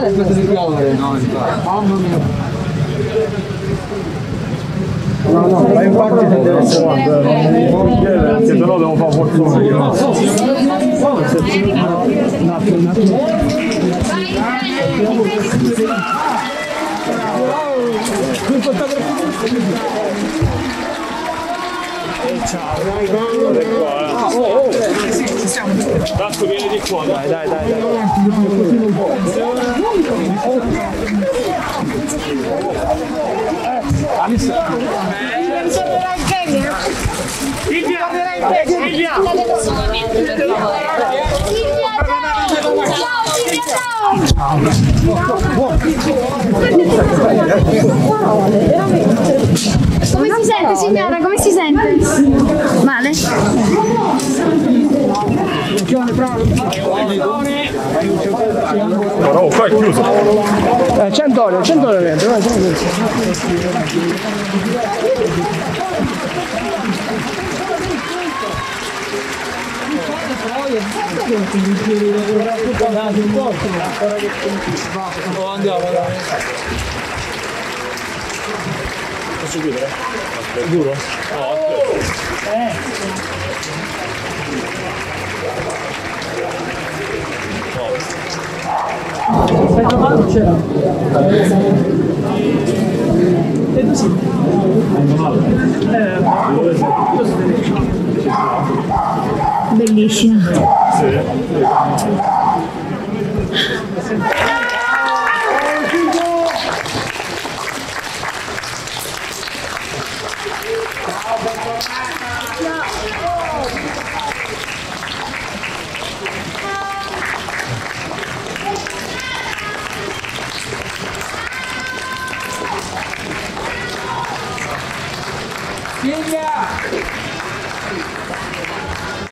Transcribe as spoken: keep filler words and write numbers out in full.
male aspetta di piovere. No, mamma mia. No, no, ma infatti se deve essere perché sennò devo fare fortuna io. Un attimo, un attimo. Ciao, dai, oh, oh. Tanto vieni di qua, dai, dai, dai, dai. Alice. Silvia, Silvia. Ciao, come si sente signora? Come si sente? Male? No, qua è chiuso. Eh, cento ore, cento ore dentro, vai, oh, andiamo, dai. Posso chiudere? È duro? No, eh. Stai trovando? C'era? E tu sì? Bellissima. Silvia!